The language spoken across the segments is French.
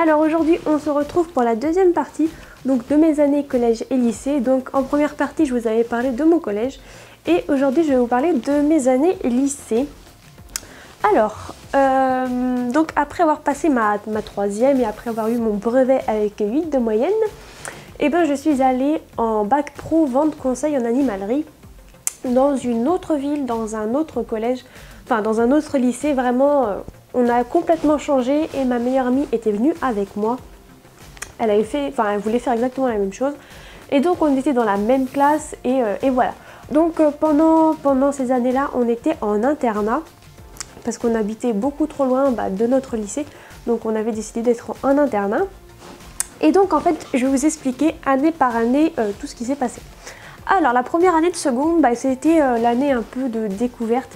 Alors aujourd'hui on se retrouve pour la deuxième partie donc de mes années collège et lycée. Donc en première partie je vous avais parlé de mon collège et aujourd'hui je vais vous parler de mes années lycée. Alors, donc après avoir passé ma troisième et après avoir eu mon brevet avec 8 de moyenne, et ben je suis allée en bac pro vente conseil en animalerie dans une autre ville, dans un autre collège, enfin dans un autre lycée. Vraiment, on a complètement changé et ma meilleure amie était venue avec moi. Elle voulait faire exactement la même chose et donc on était dans la même classe et voilà. Donc pendant ces années-là, on était en internat parce qu'on habitait beaucoup trop loin de notre lycée, donc on avait décidé d'être en internat. Et donc en fait, je vais vous expliquer année par année tout ce qui s'est passé. Alors la première année de seconde, c'était l'année un peu de découverte.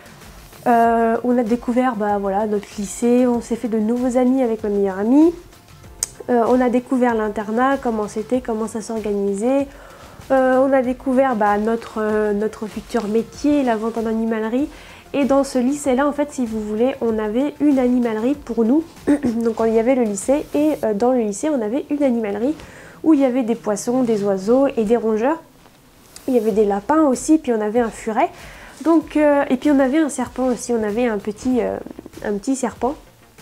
On a découvert voilà, notre lycée, on s'est fait de nouveaux amis avec ma meilleure amie. On a découvert l'internat, comment c'était, comment ça s'organisait. On a découvert notre futur métier, la vente en animalerie. Et dans ce lycée-là, en fait, si vous voulez, on avait une animalerie pour nous. Donc il y avait le lycée et dans le lycée, on avait une animalerie où il y avait des poissons, des oiseaux et des rongeurs. Il y avait des lapins aussi, puis on avait un furet. Donc, et puis on avait un serpent aussi, on avait un petit serpent.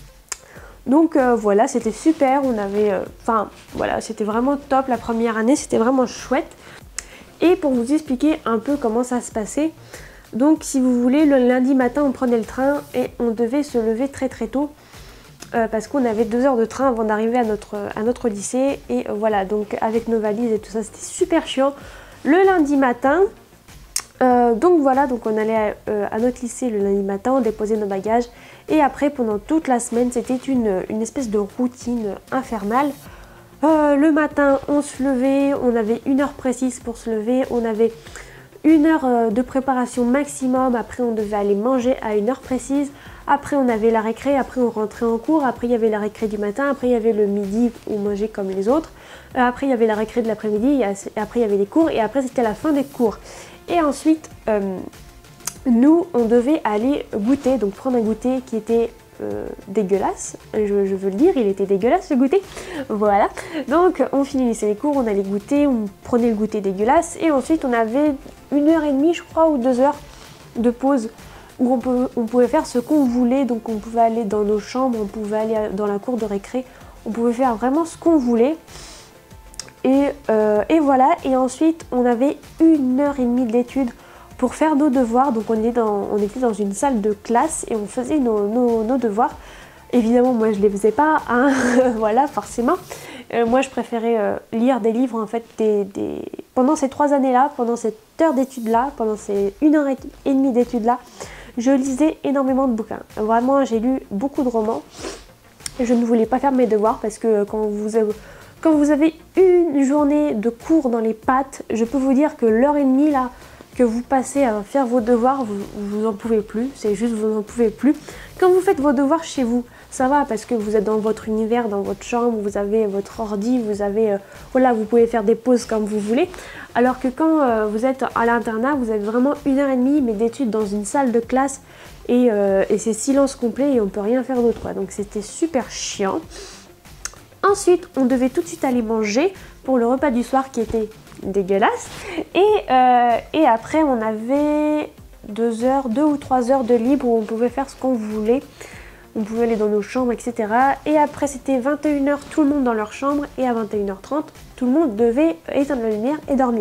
Donc voilà, c'était super, on avait... voilà, c'était vraiment top la première année, c'était vraiment chouette. Et pour vous expliquer un peu comment ça se passait, donc si vous voulez, le lundi matin on prenait le train et on devait se lever très très tôt parce qu'on avait 2 heures de train avant d'arriver à notre lycée. Et voilà, donc avec nos valises et tout ça, c'était super chiant. Le lundi matin, donc voilà, donc on allait à notre lycée le lundi matin, on déposait nos bagages. Et après, pendant toute la semaine, c'était une espèce de routine infernale. Le matin, on se levait, on avait 1 heure précise pour se lever, on avait 1 heure de préparation maximum, après on devait aller manger à 1 heure précise, après on avait la récré, après on rentrait en cours, après il y avait la récré du matin, après il y avait le midi où on mangeait comme les autres, après il y avait la récré de l'après-midi, et après il y avait les cours, et après c'était la fin des cours. Et ensuite, nous on devait aller goûter, donc prendre un goûter qui était dégueulasse, je veux le dire, il était dégueulasse ce goûter, voilà. Donc on finissait les cours, on allait goûter, on prenait le goûter dégueulasse et ensuite on avait 1h30 je crois ou 2 heures de pause où on pouvait faire ce qu'on voulait. Donc on pouvait aller dans nos chambres, on pouvait aller dans la cour de récré, on pouvait faire vraiment ce qu'on voulait. Et voilà, et ensuite on avait 1h30 d'études pour faire nos devoirs. Donc on était dans une salle de classe et on faisait nos devoirs. Évidemment moi je les faisais pas, hein, voilà, forcément. Moi je préférais lire des livres en fait pendant ces 3 années-là, pendant cette heure d'études-là, pendant ces 1h30 d'études-là, je lisais énormément de bouquins. Vraiment j'ai lu beaucoup de romans. Je ne voulais pas faire mes devoirs parce que quand vous avez une journée de cours dans les pattes, je peux vous dire que l'heure et demie là que vous passez à faire vos devoirs, vous en pouvez plus, c'est juste vous n'en pouvez plus. Quand vous faites vos devoirs chez vous, ça va parce que vous êtes dans votre univers, dans votre chambre, vous avez votre ordi, vous avez, voilà, vous pouvez faire des pauses comme vous voulez. Alors que quand vous êtes à l'internat, vous avez vraiment 1h30 mais d'études dans une salle de classe et c'est silence complet et on peut rien faire d'autre, quoi. Donc c'était super chiant. Ensuite, on devait tout de suite aller manger pour le repas du soir qui était dégueulasse. Et après, on avait 2 ou 3 heures de libre où on pouvait faire ce qu'on voulait. On pouvait aller dans nos chambres, etc. Et après, c'était 21h, tout le monde dans leur chambre. Et à 21h30, tout le monde devait éteindre la lumière et dormir.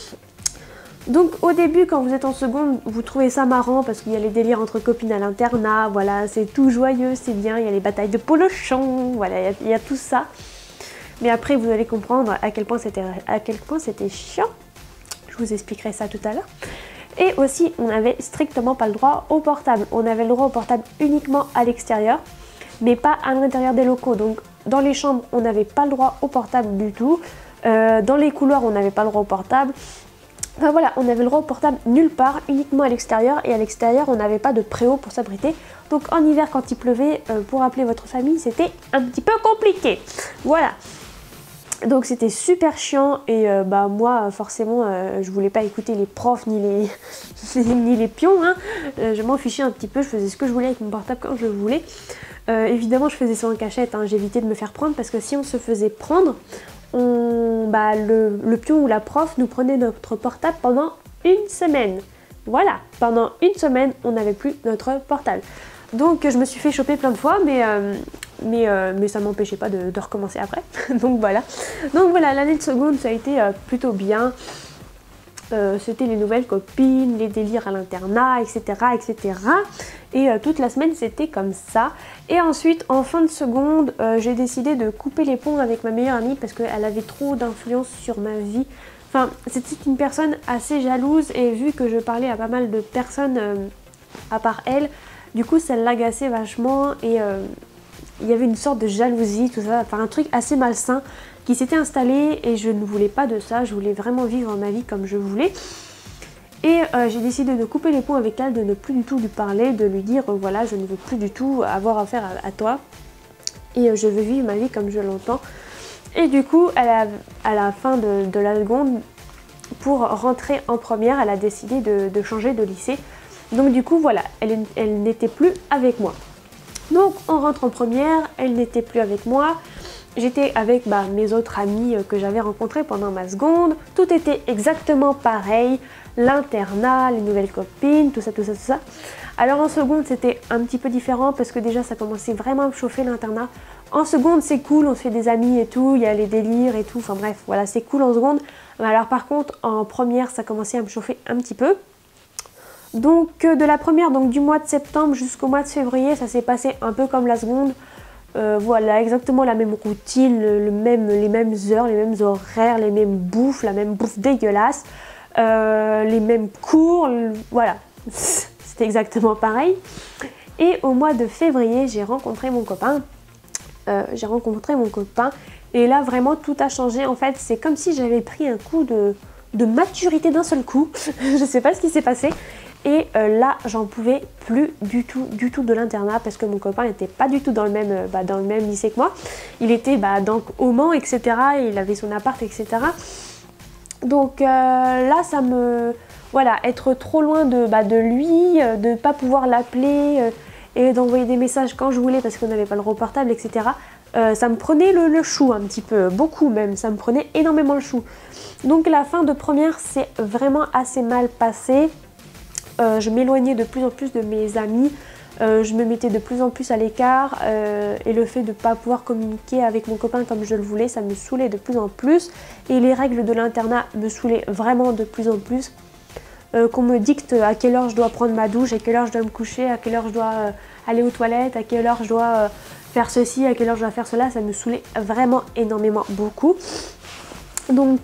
Donc au début, quand vous êtes en seconde, vous trouvez ça marrant parce qu'il y a les délires entre copines à l'internat, voilà, c'est tout joyeux, c'est bien, il y a les batailles de polochons, voilà, il y a tout ça. Mais après, vous allez comprendre à quel point c'était chiant. Je vous expliquerai ça tout à l'heure. Et aussi, on n'avait strictement pas le droit au portable. On avait le droit au portable uniquement à l'extérieur, mais pas à l'intérieur des locaux. Donc dans les chambres, on n'avait pas le droit au portable du tout. Dans les couloirs, on n'avait pas le droit au portable. Enfin voilà, on avait le droit au portable nulle part, uniquement à l'extérieur. Et à l'extérieur, on n'avait pas de préau pour s'abriter. Donc en hiver, quand il pleuvait, pour appeler votre famille, c'était un petit peu compliqué. Voilà. Donc c'était super chiant et moi forcément je voulais pas écouter les profs ni les pions, hein. Je m'en fichais un petit peu, je faisais ce que je voulais avec mon portable quand je voulais. Évidemment je faisais ça en cachette, hein, j'évitais de me faire prendre parce que si on se faisait prendre, le pion ou la prof nous prenait notre portable pendant une semaine. Voilà, pendant une semaine on n'avait plus notre portable. Donc je me suis fait choper plein de fois, mais ça ne m'empêchait pas de recommencer après. Donc voilà, l'année de seconde ça a été plutôt bien. C'était les nouvelles copines, les délires à l'internat, etc. etc. Et toute la semaine c'était comme ça. Et ensuite en fin de seconde, j'ai décidé de couper les ponts avec ma meilleure amie parce qu'elle avait trop d'influence sur ma vie. Enfin, c'était une personne assez jalouse et vu que je parlais à pas mal de personnes à part elle, du coup ça l'agaçait vachement et il y avait une sorte de jalousie, tout ça, enfin un truc assez malsain qui s'était installé et je ne voulais pas de ça, je voulais vraiment vivre ma vie comme je voulais. Et j'ai décidé de couper les ponts avec elle, de ne plus du tout lui parler, de lui dire voilà je ne veux plus du tout avoir affaire à toi et je veux vivre ma vie comme je l'entends. Et du coup à la fin de la seconde, pour rentrer en première, elle a décidé de changer de lycée. Donc du coup voilà, elle n'était plus avec moi. Donc on rentre en première, elle n'était plus avec moi. J'étais avec mes autres amis que j'avais rencontrés pendant ma seconde. Tout était exactement pareil. L'internat, les nouvelles copines, tout ça, tout ça, tout ça. Alors en seconde c'était un petit peu différent parce que déjà ça commençait vraiment à me chauffer l'internat. En seconde c'est cool, on se fait des amis et tout, il y a les délires et tout, enfin bref, voilà c'est cool en seconde. Mais alors par contre en première ça commençait à me chauffer un petit peu. Donc de la première, donc du mois de septembre jusqu'au mois de février, ça s'est passé un peu comme la seconde. Voilà, exactement la même routine, les mêmes heures, les mêmes horaires, les mêmes bouffes, la même bouffe dégueulasse, les mêmes cours, voilà, c'était exactement pareil. Et au mois de février, j'ai rencontré mon copain. Et là vraiment tout a changé. En fait, c'est comme si j'avais pris un coup de maturité d'un seul coup. Je sais pas ce qui s'est passé. Et là j'en pouvais plus du tout de l'internat parce que mon copain n'était pas du tout dans le même lycée que moi. Il était donc au Mans, etc. Et il avait son appart, etc. Donc là ça me... Voilà, être trop loin de lui, de pas pouvoir l'appeler et d'envoyer des messages quand je voulais parce qu'on n'avait pas le portable, etc. Ça me prenait le chou un petit peu, beaucoup même, ça me prenait énormément le chou. Donc la fin de première s'est vraiment assez mal passée. Je m'éloignais de plus en plus de mes amis, je me mettais de plus en plus à l'écart et le fait de ne pas pouvoir communiquer avec mon copain comme je le voulais, ça me saoulait de plus en plus. Et les règles de l'internat me saoulaient vraiment de plus en plus. Qu'on me dicte à quelle heure je dois prendre ma douche, à quelle heure je dois me coucher, à quelle heure je dois aller aux toilettes, à quelle heure je dois faire ceci, à quelle heure je dois faire cela, ça me saoulait vraiment énormément beaucoup. Donc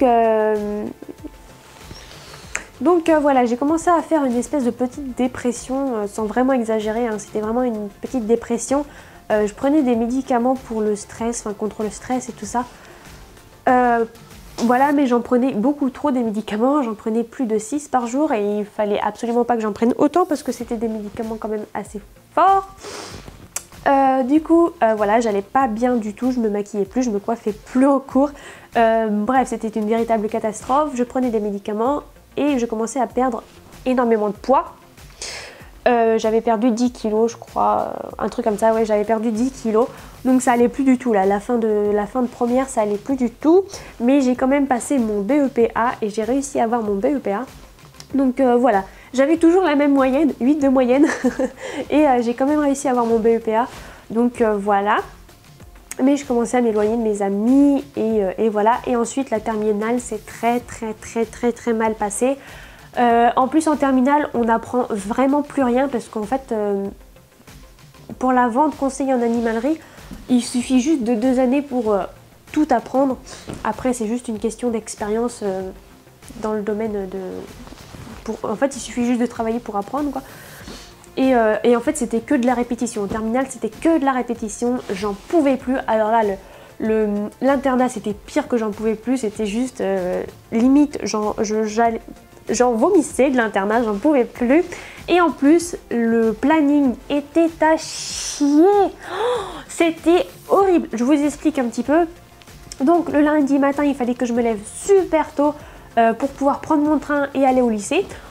voilà, j'ai commencé à faire une espèce de petite dépression, sans vraiment exagérer, hein, c'était vraiment une petite dépression. Je prenais des médicaments pour le stress, enfin contre le stress et tout ça. Voilà, mais j'en prenais beaucoup trop des médicaments, j'en prenais plus de 6 par jour et il fallait absolument pas que j'en prenne autant parce que c'était des médicaments quand même assez forts. Du coup, voilà, j'allais pas bien du tout, je me maquillais plus, je me coiffais plus en cours. Bref, c'était une véritable catastrophe. Je prenais des médicaments et je commençais à perdre énormément de poids. J'avais perdu 10 kilos, je crois, un truc comme ça, ouais, j'avais perdu 10 kilos. Donc ça allait plus du tout, là, la fin de première, ça allait plus du tout. Mais j'ai quand même passé mon BEPA et j'ai réussi à avoir mon BEPA. Donc voilà, j'avais toujours la même moyenne, 8 de moyenne. Et j'ai quand même réussi à avoir mon BEPA. Donc voilà. Mais je commençais à m'éloigner de mes amis et voilà. Et ensuite la terminale s'est très mal passée. En plus en terminale on n'apprend vraiment plus rien parce qu'en fait pour la vente conseil en animalerie il suffit juste de 2 années pour tout apprendre. Après c'est juste une question d'expérience dans le domaine en fait il suffit juste de travailler pour apprendre quoi. Et en fait c'était que de la répétition. En terminale c'était que de la répétition, j'en pouvais plus. Alors là l'internat c'était pire que j'en pouvais plus, c'était juste limite j'en vomissais de l'internat, j'en pouvais plus. Et en plus, le planning était à chier. Oh, c'était horrible. Je vous explique un petit peu. Donc le lundi matin, il fallait que je me lève super tôt pour pouvoir prendre mon train et aller au lycée.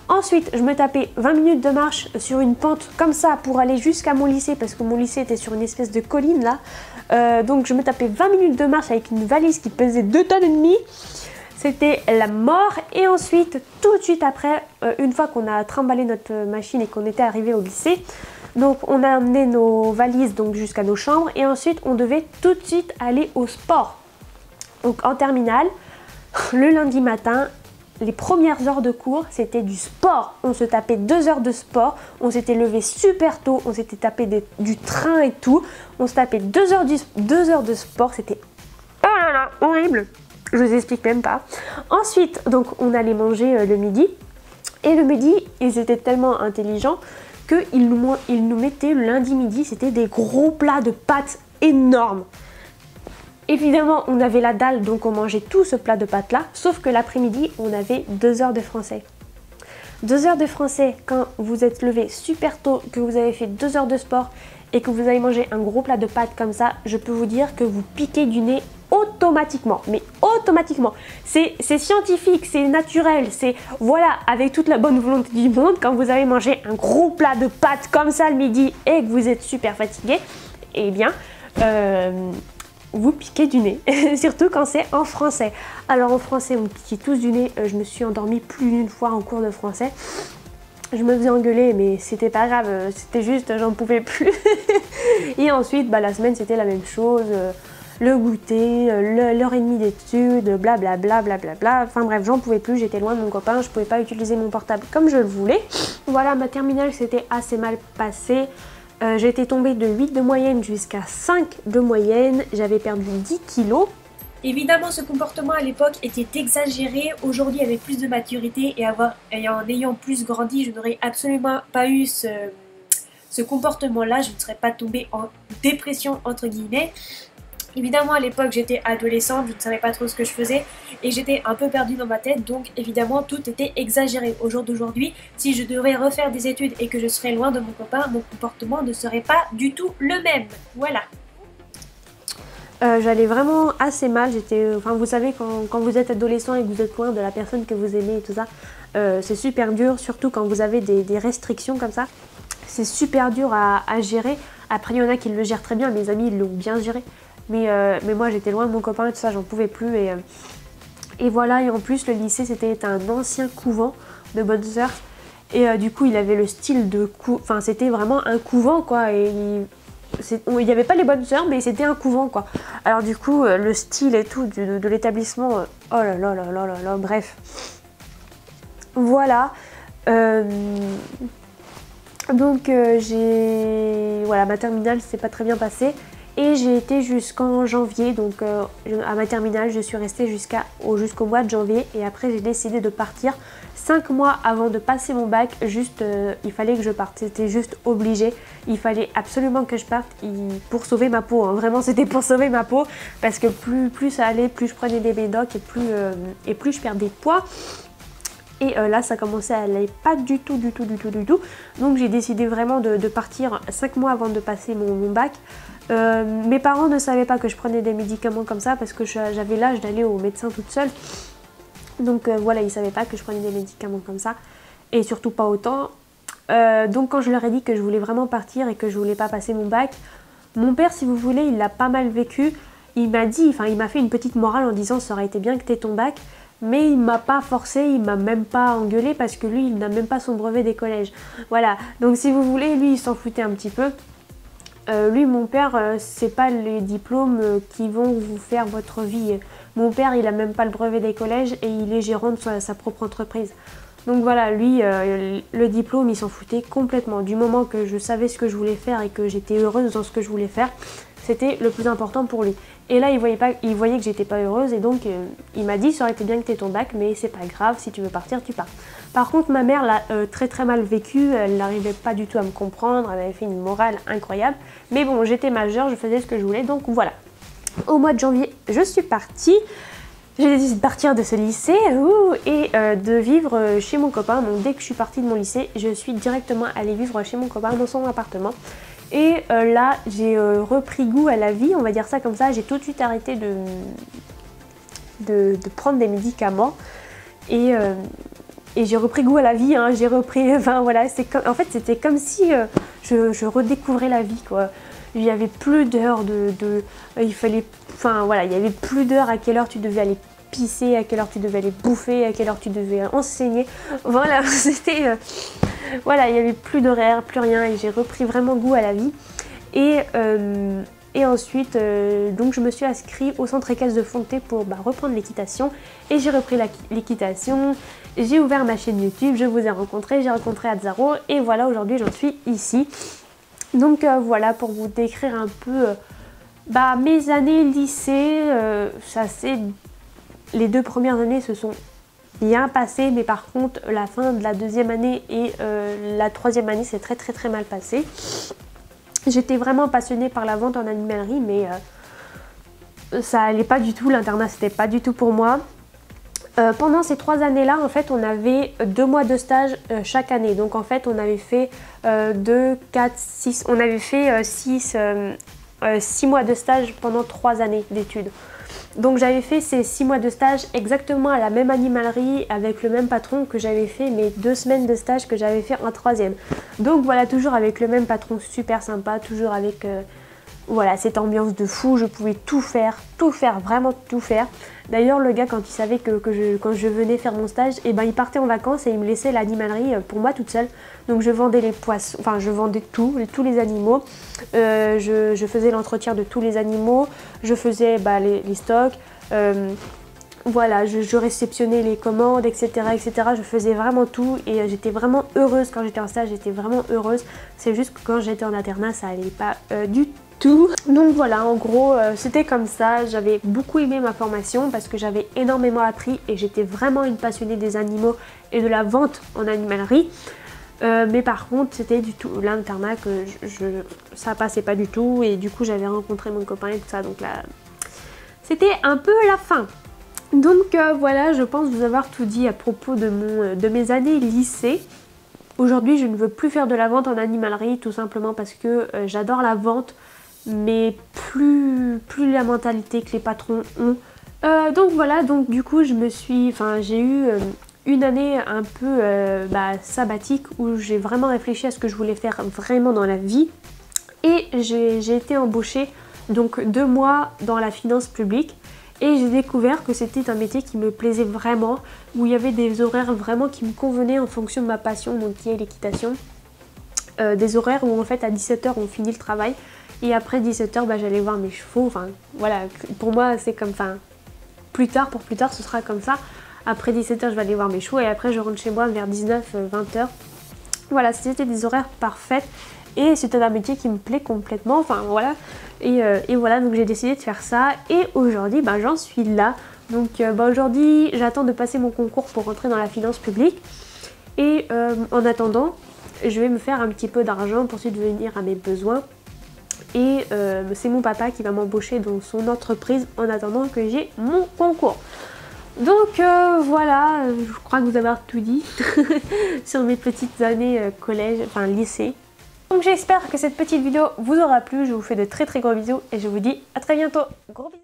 Ensuite, je me tapais 20 minutes de marche sur une pente comme ça pour aller jusqu'à mon lycée parce que mon lycée était sur une espèce de colline là. Donc je me tapais 20 minutes de marche avec une valise qui pesait 2,5 tonnes. C'était la mort. Et ensuite, tout de suite après, une fois qu'on a trimballé notre machine et qu'on était arrivé au lycée, donc on a amené nos valises donc jusqu'à nos chambres et ensuite on devait tout de suite aller au sport. Donc en terminale, le lundi matin, les premières heures de cours, c'était du sport. On se tapait 2 heures de sport. On s'était levé super tôt. On s'était tapé du train et tout. On se tapait 2 heures de sport. C'était oh là là, horrible. Je vous explique même pas. Ensuite, donc on allait manger le midi. Et le midi, ils étaient tellement intelligents qu'ils nous mettaient le lundi midi. C'était des gros plats de pâtes énormes. Évidemment, on avait la dalle, donc on mangeait tout ce plat de pâtes là, sauf que l'après-midi, on avait 2 heures de français. 2 heures de français, quand vous êtes levé super tôt, que vous avez fait 2 heures de sport et que vous avez mangé un gros plat de pâtes comme ça, je peux vous dire que vous piquez du nez automatiquement, mais automatiquement. C'est scientifique, c'est naturel, c'est voilà, avec toute la bonne volonté du monde, quand vous avez mangé un gros plat de pâtes comme ça le midi et que vous êtes super fatigué, eh bien... vous piquez du nez, surtout quand c'est en français. Alors en français, on piquait tous du nez. Je me suis endormie plus d'une fois en cours de français. Je me faisais engueuler, mais c'était pas grave, c'était juste, j'en pouvais plus. Et ensuite, la semaine, c'était la même chose. Le goûter, l'heure et demie d'études, blablabla, blablabla. Enfin bref, j'en pouvais plus, j'étais loin de mon copain, je pouvais pas utiliser mon portable comme je le voulais. Voilà, ma terminale s'était assez mal passée. J'étais tombée de 8 de moyenne jusqu'à 5 de moyenne, j'avais perdu 10 kilos. Évidemment, ce comportement à l'époque était exagéré. Aujourd'hui, avec plus de maturité et en ayant plus grandi, je n'aurais absolument pas eu ce comportement-là. Je ne serais pas tombée en dépression, entre guillemets. Évidemment, à l'époque, j'étais adolescente, je ne savais pas trop ce que je faisais et j'étais un peu perdue dans ma tête, donc évidemment, tout était exagéré. Au jour d'aujourd'hui, si je devais refaire des études et que je serais loin de mon copain, mon comportement ne serait pas du tout le même. Voilà. J'allais vraiment assez mal, vous savez quand vous êtes adolescent et que vous êtes loin de la personne que vous aimez et tout ça, c'est super dur, surtout quand vous avez des restrictions comme ça. C'est super dur à gérer. Après, il y en a qui le gèrent très bien, mes amis ils l'ont bien géré. Mais moi j'étais loin de mon copain et tout ça, j'en pouvais plus et voilà. Et en plus le lycée c'était un ancien couvent de bonnes sœurs et du coup il avait le style de enfin c'était vraiment un couvent quoi, et il n'y avait pas les bonnes sœurs mais c'était un couvent quoi. Alors du coup le style et tout de l'établissement, oh là là là là là là, bref. Voilà. Donc voilà, ma terminale s'est pas très bien passée. Et j'ai été jusqu'en janvier, donc à ma terminale, je suis restée jusqu'au mois de janvier. Et après, j'ai décidé de partir 5 mois avant de passer mon bac. Juste, il fallait que je parte, c'était juste obligé. Il fallait absolument que je parte pour sauver ma peau. Hein. Vraiment, c'était pour sauver ma peau. Parce que plus ça allait, plus je prenais des médocs et plus je perdais de poids. Et là, ça commençait à aller pas du tout. Donc j'ai décidé vraiment de partir 5 mois avant de passer mon bac. Mes parents ne savaient pas que je prenais des médicaments comme ça parce que j'avais l'âge d'aller au médecin toute seule. Donc voilà, ils ne savaient pas que je prenais des médicaments comme ça. Et surtout pas autant. Donc quand je leur ai dit que je voulais vraiment partir et que je voulais pas passer mon bac, mon père, si vous voulez, il l'a pas mal vécu. Il m'a fait une petite morale en disant ça aurait été bien que tu aies ton bac. Mais il m'a pas forcé, il m'a même pas engueulé parce que lui, il n'a même pas son brevet des collèges. Voilà, donc si vous voulez, lui, il s'en foutait un petit peu. Lui, mon père, c'est pas les diplômes qui vont vous faire votre vie. Mon père, il a même pas le brevet des collèges et il est gérant de sa propre entreprise. Donc voilà, lui, le diplôme, il s'en foutait complètement. Du moment que je savais ce que je voulais faire et que j'étais heureuse dans ce que je voulais faire, c'était le plus important pour lui. Et là, il voyait que j'étais pas heureuse et donc il m'a dit ça aurait été bien que tu aies ton bac, mais c'est pas grave, si tu veux partir, tu pars. Par contre, ma mère l'a très très mal vécu, elle n'arrivait pas du tout à me comprendre, elle avait fait une morale incroyable. Mais bon, j'étais majeure, je faisais ce que je voulais, donc voilà. Au mois de janvier, je suis partie. J'ai décidé de partir de ce lycée et de vivre chez mon copain. Donc dès que je suis partie de mon lycée, je suis directement allée vivre chez mon copain dans son appartement. Et là, j'ai repris goût à la vie, on va dire ça comme ça. J'ai tout de suite arrêté de, de prendre des médicaments. Et et j'ai repris goût à la vie, hein, j'ai repris, enfin voilà, en fait c'était comme si je redécouvrais la vie quoi. Il n'y avait plus d'heures il fallait, enfin voilà, il n'y avait plus d'heures à quelle heure tu devais aller pisser, à quelle heure tu devais aller bouffer, à quelle heure tu devais enseigner, voilà, c'était, voilà, il n'y avait plus d'horaire, plus rien, et j'ai repris vraiment goût à la vie. Et ensuite, donc je me suis inscrite au centre équestre de Fontenay pour reprendre l'équitation. Et j'ai repris l'équitation, j'ai ouvert ma chaîne YouTube, je vous ai rencontré, j'ai rencontré Azzaro. Et voilà, aujourd'hui j'en suis ici. Donc voilà, pour vous décrire un peu mes années lycée, les 2 premières années se sont bien passées. Mais par contre, la fin de la 2e année et la 3e année s'est très mal passée. J'étais vraiment passionnée par la vente en animalerie, mais ça allait pas du tout, l'internat c'était pas du tout pour moi. Pendant ces 3 années-là, en fait, on avait 2 mois de stage chaque année. Donc en fait, on avait fait 2, 4, 6, on avait fait 6 mois de stage pendant 3 années d'études. Donc j'avais fait ces 6 mois de stage exactement à la même animalerie avec le même patron que j'avais fait mes 2 semaines de stage que j'avais fait en 3e. Donc voilà, toujours avec le même patron super sympa, toujours avec voilà, cette ambiance de fou, je pouvais tout faire, vraiment tout faire. D'ailleurs le gars, quand il savait quand je venais faire mon stage, et il partait en vacances et il me laissait l'animalerie pour moi toute seule. Donc je vendais les poissons, enfin je vendais tous les animaux, je faisais l'entretien de tous les animaux, je faisais les stocks, voilà, je réceptionnais les commandes, etc., etc. Je faisais vraiment tout et j'étais vraiment heureuse quand j'étais en stage, j'étais vraiment heureuse. C'est juste que quand j'étais en internat, ça allait pas du tout. Donc voilà, en gros, c'était comme ça. J'avais beaucoup aimé ma formation parce que j'avais énormément appris et j'étais vraiment une passionnée des animaux et de la vente en animalerie. Mais par contre, c'était du tout l'internat que ça passait pas du tout et du coup, j'avais rencontré mon copain et tout ça. Donc là, c'était un peu la fin. Donc voilà, je pense vous avoir tout dit à propos de mes années lycée. Aujourd'hui, je ne veux plus faire de la vente en animalerie, tout simplement parce que j'adore la vente, mais plus la mentalité que les patrons ont. Donc voilà, donc du coup, j'ai eu une année un peu sabbatique où j'ai vraiment réfléchi à ce que je voulais faire vraiment dans la vie. Et j'ai été embauchée donc 2 mois dans la finance publique. Et j'ai découvert que c'était un métier qui me plaisait vraiment, où il y avait des horaires vraiment qui me convenaient en fonction de ma passion, donc qui est l'équitation. Des horaires où en fait à 17 h on finit le travail et après 17 h j'allais voir mes chevaux. Enfin voilà, pour moi c'est comme, plus tard ce sera comme ça. Après 17 h je vais aller voir mes chevaux et après je rentre chez moi vers 19-20 h. Voilà, c'était des horaires parfaits. Et c'était un métier qui me plaît complètement, enfin voilà. Et voilà, donc j'ai décidé de faire ça. Et aujourd'hui, j'en suis là. Donc aujourd'hui, j'attends de passer mon concours pour rentrer dans la finance publique. Et en attendant, je vais me faire un petit peu d'argent pour subvenir à mes besoins. Et c'est mon papa qui va m'embaucher dans son entreprise en attendant que j'ai mon concours. Donc voilà, je crois que vous avez tout dit sur mes petites années collège, enfin lycée. Donc j'espère que cette petite vidéo vous aura plu, je vous fais de très gros bisous et je vous dis à très bientôt. Gros bisous.